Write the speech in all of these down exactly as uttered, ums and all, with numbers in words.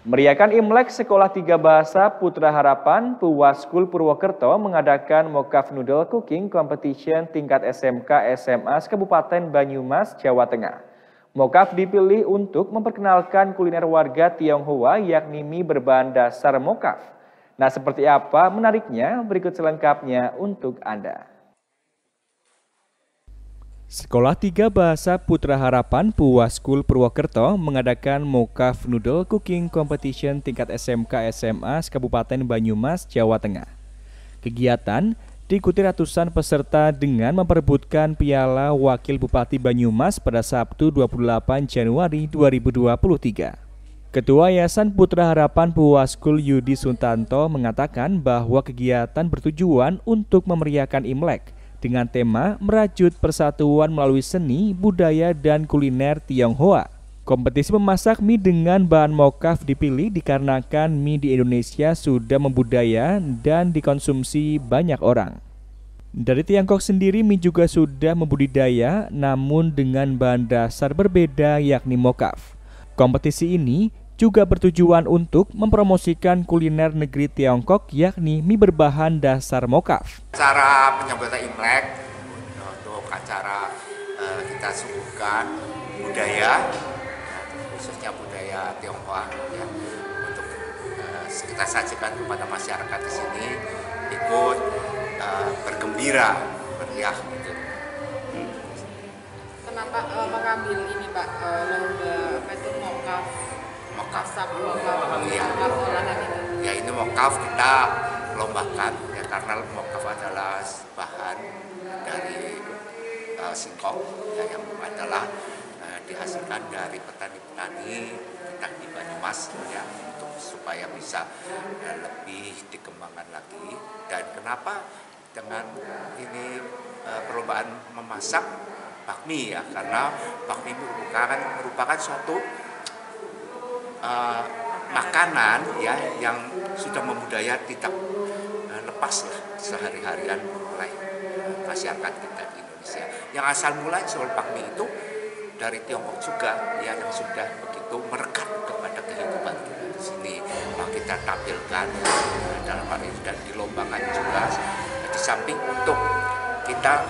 Meriakan Imlek, Sekolah Tiga Bahasa Putra Harapan Puwaskul Purwokerto mengadakan Mokaf Noodle Cooking Competition tingkat S M K S M A Kabupaten Banyumas, Jawa Tengah. Mokaf dipilih untuk memperkenalkan kuliner warga Tionghoa yakni mie berbahan dasar mokaf. Nah, seperti apa menariknya? Berikut selengkapnya untuk Anda. Sekolah Tiga Bahasa Putra Harapan Puwaskul Purwokerto mengadakan Mokaf Noodle Cooking Competition tingkat S M K S M A Kabupaten Banyumas, Jawa Tengah. Kegiatan diikuti ratusan peserta dengan memperebutkan piala Wakil Bupati Banyumas pada Sabtu dua puluh delapan Januari dua ribu dua puluh tiga. Ketua Yayasan Putra Harapan Puwaskul Yudi Suntanto mengatakan bahwa kegiatan bertujuan untuk memeriahkan Imlek dengan tema merajut persatuan melalui seni, budaya, dan kuliner Tionghoa. Kompetisi memasak mie dengan bahan mokaf dipilih dikarenakan mie di Indonesia sudah membudaya dan dikonsumsi banyak orang. Dari Tiongkok sendiri mie juga sudah membudidaya namun dengan bahan dasar berbeda yakni mokaf. Kompetisi ini juga bertujuan untuk mempromosikan kuliner negeri Tiongkok yakni mie berbahan dasar mokaf. Cara penyambutan Imlek untuk acara uh, kita suguhkan budaya, khususnya budaya Tionghoa ya, untuk uh, kita sajikan kepada masyarakat di sini ikut uh, bergembira, meriah gitu. Kenapa uh, mengambil ini Pak uh, lomba apa itu mokaf? Mokaf, mokaf, ya. Ya ini mokaf kita lombakan ya karena mokaf adalah bahan dari uh, singkong ya, yang adalah uh, dihasilkan dari petani-petani kita di Banyumas ya, untuk supaya bisa uh, lebih dikembangkan lagi. Dan kenapa dengan ini uh, perlombaan memasak bakmi ya, karena bakmi merupakan merupakan suatu Uh, makanan ya yang sudah membudaya tidak uh, lepas lah sehari-harian oleh uh, masyarakat kita di Indonesia. Yang asal mula soal bakmi itu dari Tiongkok juga ya, yang sudah begitu merekat kepada kehidupan kita di sini. Nah, kita tampilkan uh, dalam hal ini dan dilombakan juga uh, di samping untuk kita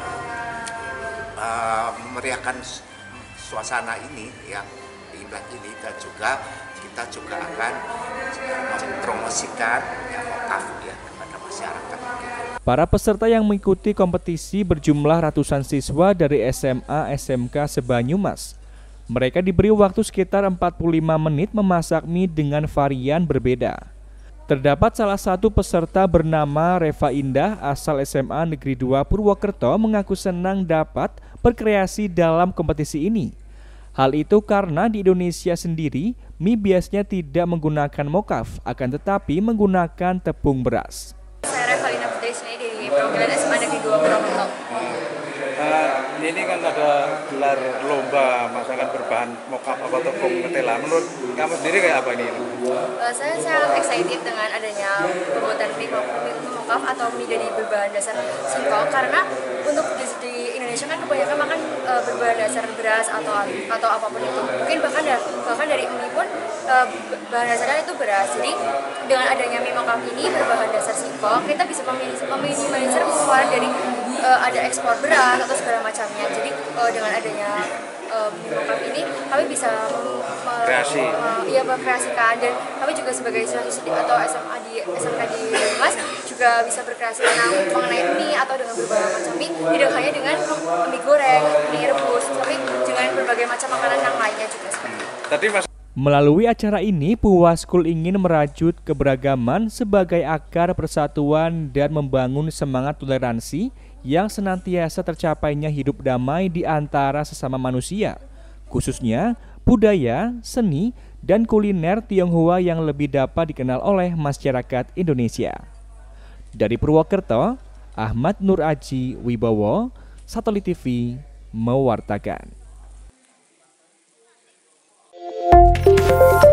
uh, memeriahkan suasana ini ya Imlek ini, dan juga kita juga akan mempromosikan ya, mokaf ya kepada masyarakat. Para peserta yang mengikuti kompetisi berjumlah ratusan siswa dari S M A S M K se-Banyumas. Mereka diberi waktu sekitar empat puluh lima menit memasak mie dengan varian berbeda. Terdapat salah satu peserta bernama Reva Indah asal S M A Negeri dua Purwokerto mengaku senang dapat berkreasi dalam kompetisi ini. Hal itu karena di Indonesia sendiri, mie biasanya tidak menggunakan mokaf, akan tetapi menggunakan tepung beras. Saya Revalina Putri dari perwakilan S M A Negeri dua Purwokerto. Nah, ini kan ada gelar lomba masakan berbahan mokaf atau tepung ketela. Menurut kamu sendiri kayak apa ini? Uh, saya sangat excited dengan adanya pembuatan mie mokaf atau mie dari berbahan dasar singkong, karena untuk di, di Indonesia kan kebanyakan makan uh, berbahan dasar beras atau atau apapun itu. Mungkin bahkan da, bahkan dari mie pun uh, bahan dasarnya itu beras. Jadi dengan adanya mie mokaf ini berbahan dasar singkong, kita bisa meminimalisir pengeluaran dari uh, ada ekspor beras atau segala macamnya. Jadi uh, dengan adanya uh, mie mokaf ini kami bisa kreasi, uh, ya mengkreasikan, dan kami juga sebagai siswa atau S M A di S M K di Banyumas juga bisa berkreasi tentang mengenai mie atau dengan berbagai macam mie, tidak hanya dengan mie goreng, mie rebus, tapi dengan berbagai macam makanan yang lainnya juga. Tadi Mas Melalui acara ini, Puwaskul ingin merajut keberagaman sebagai akar persatuan dan membangun semangat toleransi yang senantiasa tercapainya hidup damai di antara sesama manusia, khususnya budaya, seni, dan kuliner Tionghoa yang lebih dapat dikenal oleh masyarakat Indonesia. Dari Purwokerto, Ahmad Nur Aji Wibowo, Satelit T V mewartakan.